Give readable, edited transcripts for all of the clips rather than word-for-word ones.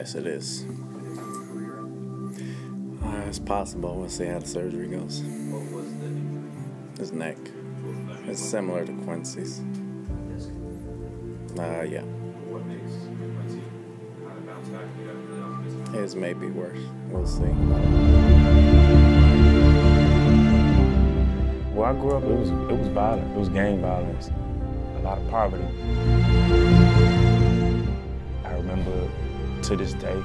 Yes, it is. It's possible. We'll see how the surgery goes. What was the injury? His neck. It's similar to Quincy's. Yeah. What makes Quincy kind of bounce back and get up to the His may be worse. We'll see. Where I grew up, it was violent. It was gang violence. A lot of poverty. I remember to this day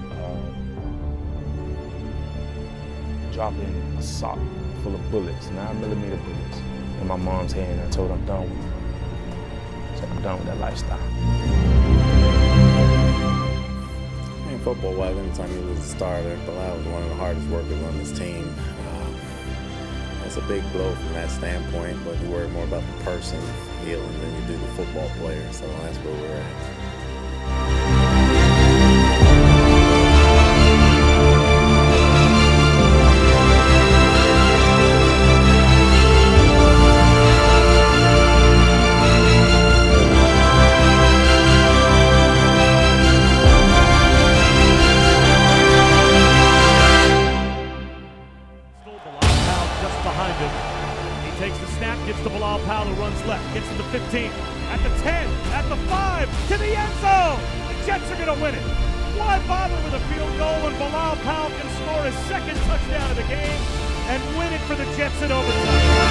dropping a sock full of bullets, 9mm bullets, in my mom's hand. I told her I'm done with it. I said I'm done with that lifestyle. In football-wise, anytime he was a starter, Bilal was one of the hardest workers on this team. It's a big blow from that standpoint, but you worry more about the person healing than you do the football player, so that's where we're at. Just behind him. He takes the snap, gets to Bilal Powell, who runs left, gets to the 15, at the 10, at the 5, to the end zone. The Jets are going to win it. Why bother with a field goal when Bilal Powell can score his second touchdown of the game and win it for the Jets in overtime?